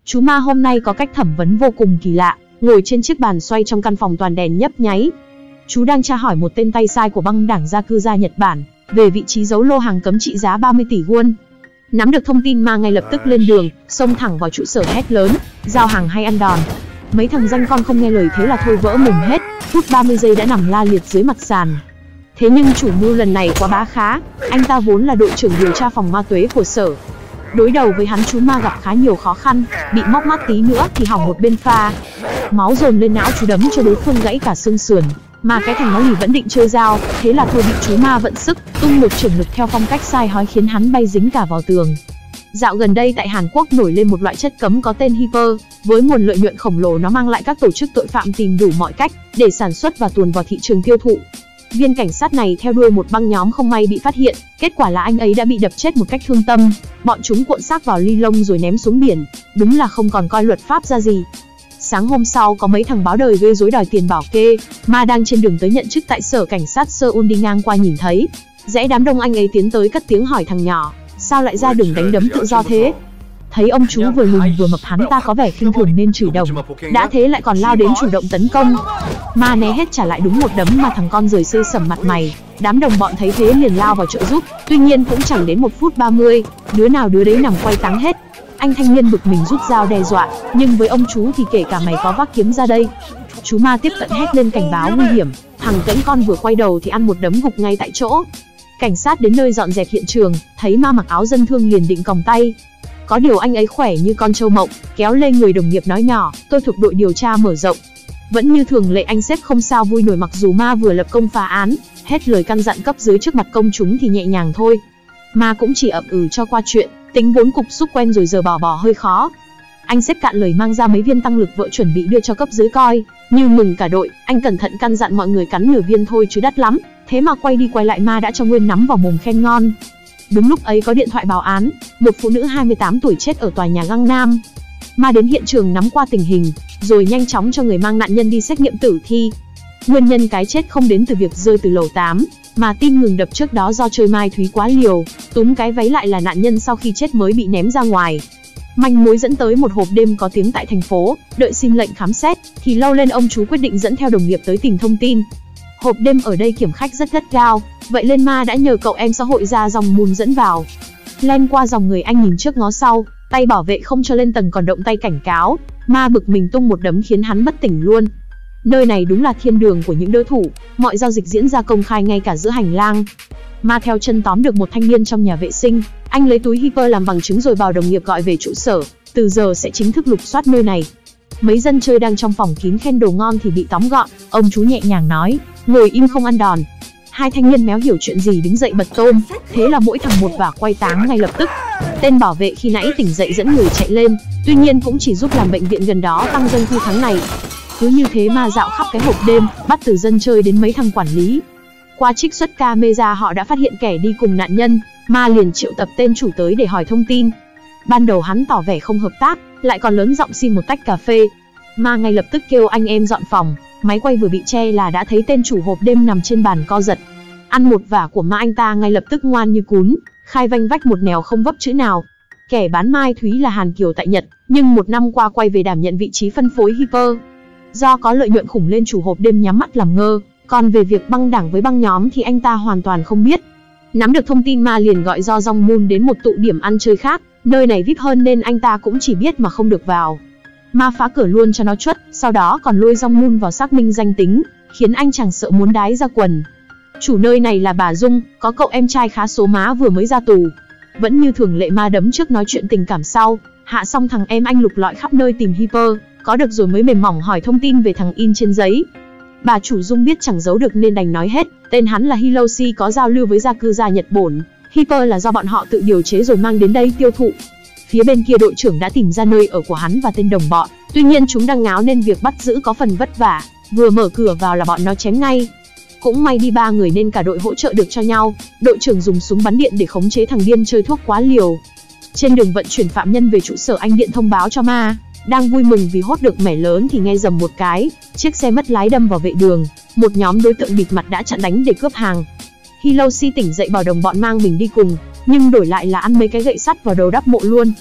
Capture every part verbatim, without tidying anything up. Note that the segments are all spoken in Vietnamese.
Chú Ma hôm nay có cách thẩm vấn vô cùng kỳ lạ, ngồi trên chiếc bàn xoay trong căn phòng toàn đèn nhấp nháy. Chú đang tra hỏi một tên tay sai của băng đảng Yakuza Nhật Bản về vị trí giấu lô hàng cấm trị giá ba mươi tỷ won. Nắm được thông tin, Ma ngay lập tức lên đường, xông thẳng vào trụ sở hét lớn, giao hàng hay ăn đòn. Mấy thằng danh con không nghe lời thế là thôi vỡ mồm hết, phút ba mươi giây đã nằm la liệt dưới mặt sàn. Thế nhưng chủ mưu lần này quá bá khá, anh ta vốn là đội trưởng điều tra phòng ma túy của sở. Đối đầu với hắn, chú Ma gặp khá nhiều khó khăn, bị móc mắt tí nữa thì hỏng một bên pha. Máu dồn lên não, chú đấm cho đối phương gãy cả xương sườn. Mà cái thằng nó lì vẫn định chơi dao, thế là thôi bị chú Ma vận sức, tung một chưởng lực theo phong cách sai hói khiến hắn bay dính cả vào tường. Dạo gần đây tại Hàn Quốc nổi lên một loại chất cấm có tên Hyper, với nguồn lợi nhuận khổng lồ nó mang lại các tổ chức tội phạm tìm đủ mọi cách để sản xuất và tuồn vào thị trường tiêu thụ. Viên cảnh sát này theo đuôi một băng nhóm không may bị phát hiện, kết quả là anh ấy đã bị đập chết một cách thương tâm. Bọn chúng cuộn xác vào ly lông rồi ném xuống biển, đúng là không còn coi luật pháp ra gì. Sáng hôm sau có mấy thằng báo đời gây rối đòi tiền bảo kê, Ma đang trên đường tới nhận chức tại sở cảnh sát Seoul đi ngang qua nhìn thấy, rẽ đám đông anh ấy tiến tới cất tiếng hỏi thằng nhỏ, sao lại ra đường đánh đấm tự do thế? Thấy ông chú vừa lùn vừa mập, hắn ta có vẻ khinh thường nên chửi đồng, đã thế lại còn lao đến chủ động tấn công. Ma né hết trả lại đúng một đấm mà thằng con rời xây sẩm mặt mày. Đám đồng bọn thấy thế liền lao vào trợ giúp, tuy nhiên cũng chẳng đến một phút ba mươi, đứa nào đứa đấy nằm quay táng hết. Anh thanh niên bực mình rút dao đe dọa, nhưng với ông chú thì kể cả mày có vác kiếm ra đây. Chú Ma tiếp cận hét lên cảnh báo nguy hiểm, thằng cãnh con vừa quay đầu thì ăn một đấm gục ngay tại chỗ. Cảnh sát đến nơi dọn dẹp hiện trường, thấy Ma mặc áo dân thương liền định còng tay. Có điều anh ấy khỏe như con trâu mộng, kéo lê người đồng nghiệp nói nhỏ, tôi thuộc đội điều tra mở rộng. Vẫn như thường lệ, anh sếp không sao vui nổi, mặc dù Ma vừa lập công phá án, hết lời căn dặn cấp dưới trước mặt công chúng thì nhẹ nhàng thôi. Ma cũng chỉ ậm ừ cho qua chuyện, tính vốn cục xúc quen rồi giờ bỏ bỏ hơi khó. Anh sếp cạn lời mang ra mấy viên tăng lực vợ chuẩn bị đưa cho cấp dưới coi, như mừng cả đội. Anh cẩn thận căn dặn mọi người cắn nửa viên thôi chứ đắt lắm, thế mà quay đi quay lại Ma đã cho nguyên nắm vào mồm khen ngon. Đúng lúc ấy có điện thoại báo án, một phụ nữ hai mươi tám tuổi chết ở tòa nhà Gangnam. Ma đến hiện trường nắm qua tình hình, rồi nhanh chóng cho người mang nạn nhân đi xét nghiệm tử thi. Nguyên nhân cái chết không đến từ việc rơi từ lầu tám, mà tim ngừng đập trước đó do chơi mai thúy quá liều, túm cái váy lại là nạn nhân sau khi chết mới bị ném ra ngoài. Manh mối dẫn tới một hộp đêm có tiếng tại thành phố, đợi xin lệnh khám xét, thì lâu lên ông chú quyết định dẫn theo đồng nghiệp tới tìm thông tin. Hộp đêm ở đây kiểm khách rất gắt gao, vậy lên Ma đã nhờ cậu em xã hội ra dòng mùn dẫn vào. Len qua dòng người, anh nhìn trước ngó sau, tay bảo vệ không cho lên tầng còn động tay cảnh cáo. Ma bực mình tung một đấm khiến hắn bất tỉnh luôn. Nơi này đúng là thiên đường của những đối thủ, mọi giao dịch diễn ra công khai ngay cả giữa hành lang. Ma theo chân tóm được một thanh niên trong nhà vệ sinh, anh lấy túi Hyper làm bằng chứng rồi bảo đồng nghiệp gọi về trụ sở, từ giờ sẽ chính thức lục soát nơi này. Mấy dân chơi đang trong phòng kín khen đồ ngon thì bị tóm gọn, ông chú nhẹ nhàng nói, ngồi im không ăn đòn. Hai thanh niên méo hiểu chuyện gì đứng dậy bật tôm, thế là mỗi thằng một vả quay táng ngay lập tức. Tên bảo vệ khi nãy tỉnh dậy dẫn người chạy lên, tuy nhiên cũng chỉ giúp làm bệnh viện gần đó tăng doanh thu tháng này. Cứ như thế Ma dạo khắp cái hộp đêm, bắt từ dân chơi đến mấy thằng quản lý. Qua trích xuất camera họ đã phát hiện kẻ đi cùng nạn nhân, Ma liền triệu tập tên chủ tới để hỏi thông tin. Ban đầu hắn tỏ vẻ không hợp tác, lại còn lớn giọng xin một tách cà phê. Ma ngay lập tức kêu anh em dọn phòng, máy quay vừa bị che là đã thấy tên chủ hộp đêm nằm trên bàn co giật. Ăn một vả của Ma, anh ta ngay lập tức ngoan như cún, khai vanh vách một nẻo không vấp chữ nào. Kẻ bán mai thúy là Hàn Kiều tại Nhật, nhưng một năm qua quay về đảm nhận vị trí phân phối Hyper. Do có lợi nhuận khủng nên chủ hộp đêm nhắm mắt làm ngơ, còn về việc băng đảng với băng nhóm thì anh ta hoàn toàn không biết. Nắm được thông tin, Ma liền gọi Do Jong Moon đến một tụ điểm ăn chơi khác, nơi này vi ai pi hơn nên anh ta cũng chỉ biết mà không được vào. Ma phá cửa luôn cho nó chuất, sau đó còn lôi Jong Moon vào xác minh danh tính, khiến anh chàng sợ muốn đái ra quần. Chủ nơi này là bà Dung, có cậu em trai khá số má vừa mới ra tù. Vẫn như thường lệ, Ma đấm trước nói chuyện tình cảm sau, hạ xong thằng em anh lục lọi khắp nơi tìm Hyper, có được rồi mới mềm mỏng hỏi thông tin về thằng in trên giấy. Bà chủ Dung biết chẳng giấu được nên đành nói hết, tên hắn là Hiroshi, có giao lưu với Yakuza Nhật Bản. Hyper là do bọn họ tự điều chế rồi mang đến đây tiêu thụ. Phía bên kia đội trưởng đã tìm ra nơi ở của hắn và tên đồng bọn, tuy nhiên chúng đang ngáo nên việc bắt giữ có phần vất vả, vừa mở cửa vào là bọn nó chém ngay. Cũng may đi ba người nên cả đội hỗ trợ được cho nhau, đội trưởng dùng súng bắn điện để khống chế thằng điên chơi thuốc quá liều. Trên đường vận chuyển phạm nhân về trụ sở, anh điện thông báo cho Ma. Đang vui mừng vì hốt được mẻ lớn thì nghe rầm một cái, chiếc xe mất lái đâm vào vệ đường, một nhóm đối tượng bịt mặt đã chặn đánh để cướp hàng. Hiroshi tỉnh dậy bảo đồng bọn mang mình đi cùng, nhưng đổi lại là ăn mấy cái gậy sắt vào đầu đắp mộ luôn.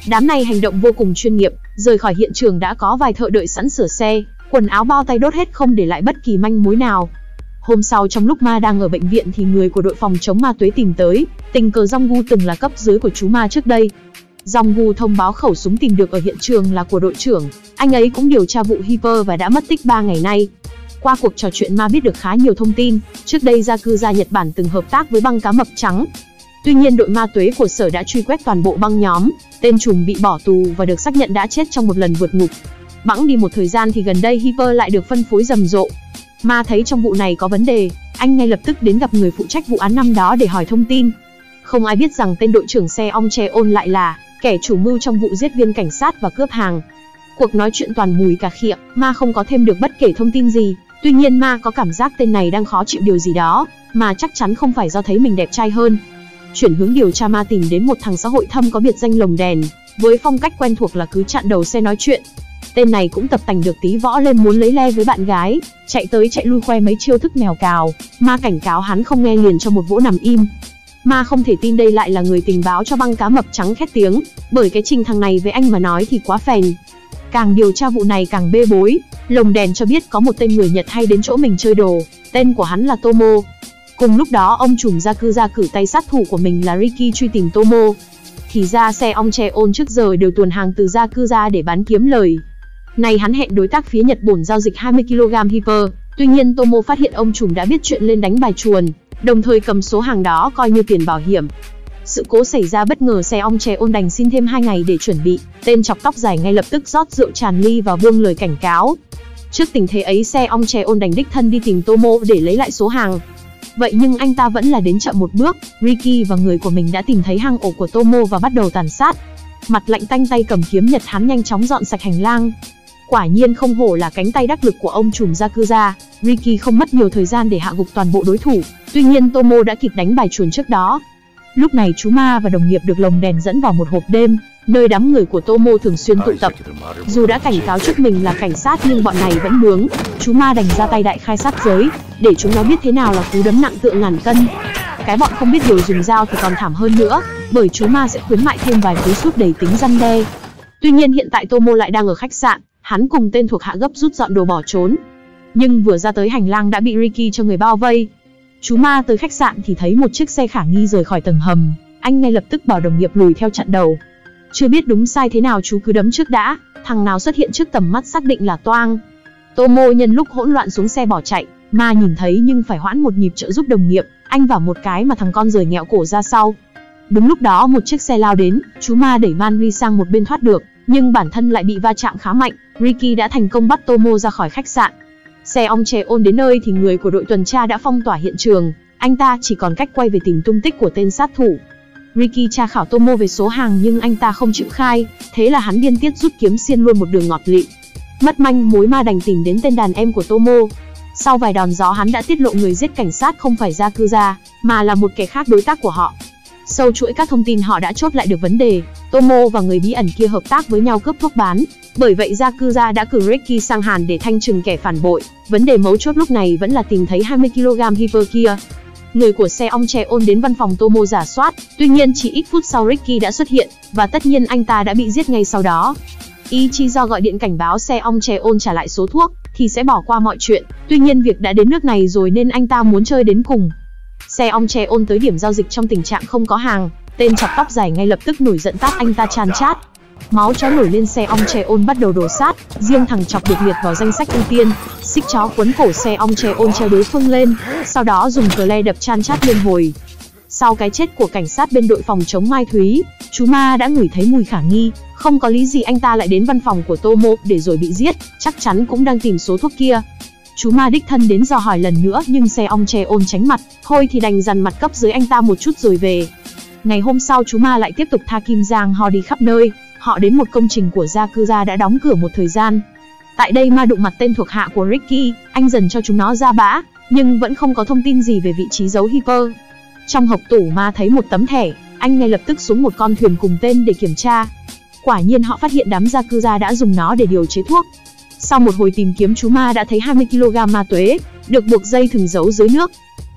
Đám này hành động vô cùng chuyên nghiệp, rời khỏi hiện trường đã có vài thợ đợi sẵn sửa xe, quần áo bao tay đốt hết không để lại bất kỳ manh mối nào. Hôm sau trong lúc Ma đang ở bệnh viện thì người của đội phòng chống ma túy tìm tới, tình cờ Jong-gu từng là cấp dưới của chú Ma trước đây. Jong-gu thông báo khẩu súng tìm được ở hiện trường là của đội trưởng, anh ấy cũng điều tra vụ Hyper và đã mất tích ba ngày nay. Qua cuộc trò chuyện Ma biết được khá nhiều thông tin, trước đây Yakuza Nhật Bản từng hợp tác với băng cá mập trắng. Tuy nhiên đội ma túy của sở đã truy quét toàn bộ băng nhóm, tên trùm bị bỏ tù và được xác nhận đã chết trong một lần vượt ngục. Bẵng đi một thời gian thì gần đây Hyper lại được phân phối rầm rộ. Ma thấy trong vụ này có vấn đề, anh ngay lập tức đến gặp người phụ trách vụ án năm đó để hỏi thông tin. Không ai biết rằng tên đội trưởng xe Ong Cheon lại là kẻ chủ mưu trong vụ giết viên cảnh sát và cướp hàng. Cuộc nói chuyện toàn mùi cà khịa, Ma không có thêm được bất kể thông tin gì. Tuy nhiên Ma có cảm giác tên này đang khó chịu điều gì đó, mà chắc chắn không phải do thấy mình đẹp trai hơn. Chuyển hướng điều tra, Ma tìm đến một thằng xã hội thâm có biệt danh Lồng Đèn, với phong cách quen thuộc là cứ chặn đầu xe nói chuyện. Tên này cũng tập tành được tí võ lên muốn lấy le với bạn gái, chạy tới chạy lui khoe mấy chiêu thức mèo cào. Ma cảnh cáo hắn không nghe liền cho một vỗ nằm im. Ma không thể tin đây lại là người tình báo cho băng cá mập trắng khét tiếng, bởi cái trình thằng này với anh mà nói thì quá phèn. Càng điều tra vụ này càng bê bối, Lồng Đèn cho biết có một tên người Nhật hay đến chỗ mình chơi đồ, tên của hắn là Tomo. Cùng lúc đó ông trùm Yakuza cử tay sát thủ của mình là Ricky truy tìm Tomo. Thì ra xe Ong Cheon trước giờ đều tuồn hàng từ Yakuza để bán kiếm lời. Này hắn hẹn đối tác phía Nhật Bản giao dịch hai mươi ki lô gam Hyper, tuy nhiên Tomo phát hiện ông trùm đã biết chuyện lên đánh bài chuồn, đồng thời cầm số hàng đó coi như tiền bảo hiểm. Sự cố xảy ra bất ngờ, xe Ong Cheon đành xin thêm hai ngày để chuẩn bị, tên chọc tóc dài ngay lập tức rót rượu tràn ly và buông lời cảnh cáo. Trước tình thế ấy, xe Ong Cheon đành đích thân đi tìm Tomo để lấy lại số hàng. Vậy nhưng anh ta vẫn là đến chậm một bước, Ricky và người của mình đã tìm thấy hang ổ của Tomo và bắt đầu tàn sát. Mặt lạnh tanh tay cầm kiếm Nhật, hắn nhanh chóng dọn sạch hành lang. Quả nhiên không hổ là cánh tay đắc lực của ông trùm Yakuza, Ricky không mất nhiều thời gian để hạ gục toàn bộ đối thủ, tuy nhiên Tomo đã kịp đánh bài chuồn trước đó. Lúc này chú Ma và đồng nghiệp được Lồng Đèn dẫn vào một hộp đêm, nơi đám người của Tomo thường xuyên tụ tập. Dù đã cảnh cáo trước mình là cảnh sát nhưng bọn này vẫn bướng, chú Ma đành ra tay đại khai sát giới, để chúng nó biết thế nào là cú đấm nặng tựa ngàn cân. Cái bọn không biết điều dùng dao thì còn thảm hơn nữa, bởi chú Ma sẽ khuyến mại thêm vài cú sút đầy tính răn đe. Tuy nhiên hiện tại Tomo lại đang ở khách sạn, hắn cùng tên thuộc hạ gấp rút dọn đồ bỏ trốn. Nhưng vừa ra tới hành lang đã bị Ricky cho người bao vây. Chú Ma tới khách sạn thì thấy một chiếc xe khả nghi rời khỏi tầng hầm, anh ngay lập tức bảo đồng nghiệp lùi theo chặn đầu. Chưa biết đúng sai thế nào chú cứ đấm trước đã, thằng nào xuất hiện trước tầm mắt xác định là toang. Tomo nhân lúc hỗn loạn xuống xe bỏ chạy, Ma nhìn thấy nhưng phải hoãn một nhịp trợ giúp đồng nghiệp, anh vào một cái mà thằng con rời nghẹo cổ ra sau. Đúng lúc đó một chiếc xe lao đến, chú Ma đẩy Manri sang một bên thoát được, nhưng bản thân lại bị va chạm khá mạnh. Ricky đã thành công bắt Tomo ra khỏi khách sạn. Xe Ong Cheon đến nơi thì người của đội tuần tra đã phong tỏa hiện trường, anh ta chỉ còn cách quay về tìm tung tích của tên sát thủ. Ricky tra khảo Tomo về số hàng nhưng anh ta không chịu khai, thế là hắn điên tiết rút kiếm xiên luôn một đường ngọt lịm. Mất manh mối, Ma đành tìm đến tên đàn em của Tomo. Sau vài đòn gió hắn đã tiết lộ người giết cảnh sát không phải Yakuza, mà là một kẻ khác đối tác của họ. Sâu chuỗi các thông tin họ đã chốt lại được vấn đề, Tomo và người bí ẩn kia hợp tác với nhau cướp thuốc bán. Bởi vậy Yakuza đã cử Ricky sang Hàn để thanh trừng kẻ phản bội. Vấn đề mấu chốt lúc này vẫn là tìm thấy hai mươi ki lô gam Hyper kia. Người của xe Ong Cheon đến văn phòng Tomo rà soát, tuy nhiên chỉ ít phút sau Ricky đã xuất hiện, và tất nhiên anh ta đã bị giết ngay sau đó. Ichizo gọi điện cảnh báo xe Ong Cheon trả lại số thuốc, thì sẽ bỏ qua mọi chuyện. Tuy nhiên việc đã đến nước này rồi nên anh ta muốn chơi đến cùng. Xe Ong Cheon tới điểm giao dịch trong tình trạng không có hàng, tên chọc tóc dài ngay lập tức nổi giận tát anh ta chan chát. Máu chó nổi lên, xe Ong Cheon bắt đầu đổ sát, riêng thằng chọc được liệt vào danh sách ưu tiên. Xích chó quấn cổ xe Ong Cheon treo đối phương lên, sau đó dùng cờ le đập chan chát liên hồi. Sau cái chết của cảnh sát bên đội phòng chống Mai Thúy, chú Ma đã ngửi thấy mùi khả nghi, không có lý gì anh ta lại đến văn phòng của Tomo để rồi bị giết, chắc chắn cũng đang tìm số thuốc kia. Chú Ma đích thân đến dò hỏi lần nữa nhưng xe Ong Cheon tránh mặt, thôi thì đành dằn mặt cấp dưới anh ta một chút rồi về. Ngày hôm sau chú Ma lại tiếp tục tha Kim Giang Ho đi khắp nơi, họ đến một công trình của Yakuza đã đóng cửa một thời gian. Tại đây Ma đụng mặt tên thuộc hạ của Ricky, anh dần cho chúng nó ra bã, nhưng vẫn không có thông tin gì về vị trí giấu Hyper. Trong hộc tủ Ma thấy một tấm thẻ, anh ngay lập tức xuống một con thuyền cùng tên để kiểm tra. Quả nhiên họ phát hiện đám Yakuza đã dùng nó để điều chế thuốc. Sau một hồi tìm kiếm, chú Ma đã thấy hai mươi ki lô gam ma tuế, được buộc dây thừng giấu dưới nước.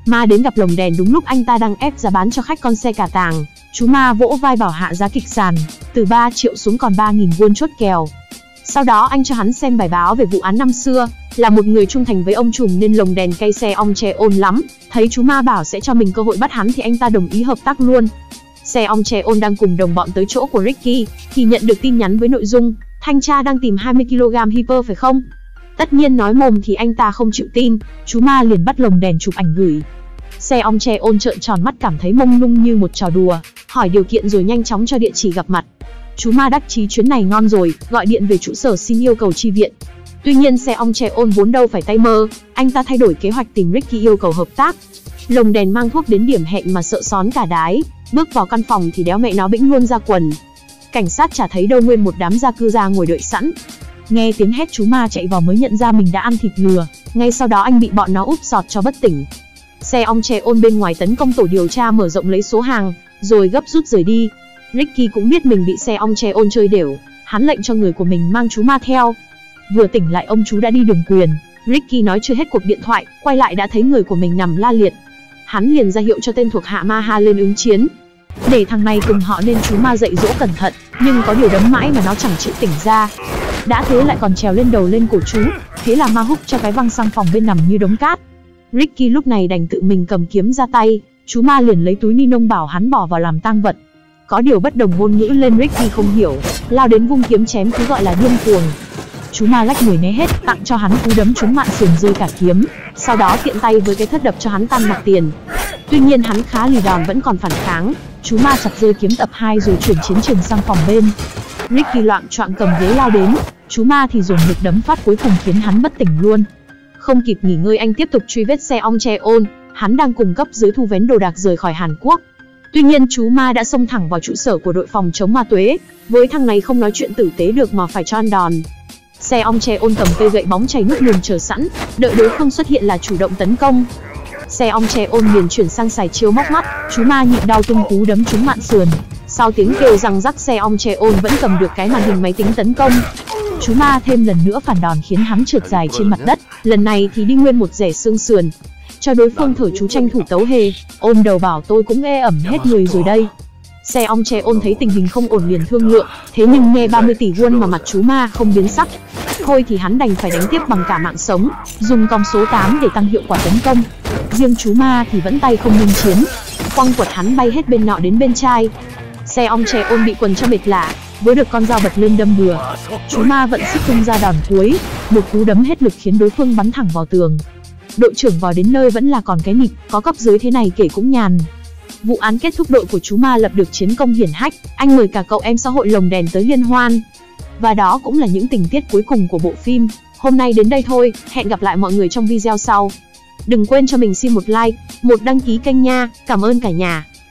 Ma đến gặp lồng đèn đúng lúc anh ta đang ép giá bán cho khách con xe cả tàng. Chú Ma vỗ vai bảo hạ giá kịch sàn, từ ba triệu xuống còn ba nghìn won chốt kèo. Sau đó anh cho hắn xem bài báo về vụ án năm xưa, là một người trung thành với ông trùm nên lồng đèn cay xe ong tre ôn lắm. Thấy chú Ma bảo sẽ cho mình cơ hội bắt hắn thì anh ta đồng ý hợp tác luôn. Xe ong tre ôn đang cùng đồng bọn tới chỗ của Ricky, thì nhận được tin nhắn với nội dung, thanh tra đang tìm hai mươi ki lô gam Hyper phải không? Tất nhiên nói mồm thì anh ta không chịu tin, chú Ma liền bắt lồng đèn chụp ảnh gửi. Xe ong tre ôn trợn tròn mắt cảm thấy mông lung như một trò đùa, hỏi điều kiện rồi nhanh chóng cho địa chỉ gặp mặt. Chú Ma đắc chí chuyến này ngon rồi, gọi điện về trụ sở xin yêu cầu chi viện. Tuy nhiên xe ong tre ôn vốn đâu phải tay mơ, anh ta thay đổi kế hoạch tìm Ricky yêu cầu hợp tác. Lồng đèn mang thuốc đến điểm hẹn mà sợ xón cả đái, bước vào căn phòng thì đéo mẹ nó bĩnh luôn ra quần. Cảnh sát chả thấy đâu, nguyên một đám gia cư gia ngồi đợi sẵn. Nghe tiếng hét chú Ma chạy vào mới nhận ra mình đã ăn thịt lừa, ngay sau đó anh bị bọn nó úp sọt cho bất tỉnh. Xe ong tre ôn bên ngoài tấn công tổ điều tra mở rộng lấy số hàng, rồi gấp rút rời đi. Ricky cũng biết mình bị xe ong tre ôn chơi đểu, hắn lệnh cho người của mình mang chú Ma theo. Vừa tỉnh lại ông chú đã đi đường quyền, Ricky nói chưa hết cuộc điện thoại, quay lại đã thấy người của mình nằm la liệt. Hắn liền ra hiệu cho tên thuộc hạ Ma lên ứng chiến, để thằng này cùng họ nên chú Ma dạy dỗ cẩn thận, nhưng có điều đấm mãi mà nó chẳng chịu tỉnh ra. Đã thế lại còn trèo lên đầu lên cổ chú, thế là Ma húc cho cái văng sang phòng bên nằm như đống cát. Ricky lúc này đành tự mình cầm kiếm ra tay, chú Ma liền lấy túi ni lông bảo hắn bỏ vào làm tang vật. Có điều bất đồng ngôn ngữ lên Ricky không hiểu, lao đến vung kiếm chém cứ gọi là điên cuồng. Chú Ma lách người né hết, tặng cho hắn cú đấm trúng mạn sườn rơi cả kiếm, sau đó tiện tay với cái thớt đập cho hắn tan mặt tiền. Tuy nhiên hắn khá lì đòn vẫn còn phản kháng, chú Ma chặt rơi kiếm tập hai rồi chuyển chiến trường sang phòng bên. Ricky loạng choạng cầm ghế lao đến, chú Ma thì dồn lực đấm phát cuối cùng khiến hắn bất tỉnh luôn. Không kịp nghỉ ngơi anh tiếp tục truy vết xe ong tre ôn, hắn đang cùng cấp dưới thu vén đồ đạc rời khỏi Hàn Quốc. Tuy nhiên chú Ma đã xông thẳng vào trụ sở của đội phòng chống ma túy, với thằng này không nói chuyện tử tế được mà phải cho ăn đòn. Xe ong tre ôn cầm cây gậy bóng chảy nước luồn chờ sẵn, đợi đối phương xuất hiện là chủ động tấn công. Xe ong tre ôn liền chuyển sang xài chiêu móc mắt, chú Ma nhịn đau tung cú đấm trúng mạn sườn. Sau tiếng kêu răng rắc, xe ong tre ôn vẫn cầm được cái màn hình máy tính tấn công. Chú Ma thêm lần nữa phản đòn khiến hắn trượt dài trên mặt đất, lần này thì đi nguyên một rẻ xương sườn. Cho đối phương thở chú tranh thủ tấu hề, ôm đầu bảo tôi cũng ê ẩm hết người rồi đây. Xe ong tre ôn thấy tình hình không ổn liền thương lượng, thế nhưng nghe ba mươi tỷ won mà mặt chú Ma không biến sắc. Thôi thì hắn đành phải đánh tiếp bằng cả mạng sống, dùng còng số tám để tăng hiệu quả tấn công. Riêng chú Ma thì vẫn tay không ngưng chiến, quăng quật hắn bay hết bên nọ đến bên trai. Xe ong tre ôn bị quần cho mệt lả, với được con dao bật lên đâm bừa. Chú Ma vận sức tung ra đòn cuối, một cú đấm hết lực khiến đối phương bắn thẳng vào tường. Đội trưởng vào đến nơi vẫn là còn cái nịt, có cấp dưới thế này kể cũng nhàn. Vụ án kết thúc, đội của chú Ma lập được chiến công hiển hách, anh mời cả cậu em xã hội lồng đèn tới liên hoan. Và đó cũng là những tình tiết cuối cùng của bộ phim. Hôm nay đến đây thôi, hẹn gặp lại mọi người trong video sau. Đừng quên cho mình xin một like, một đăng ký kênh nha, cảm ơn cả nhà.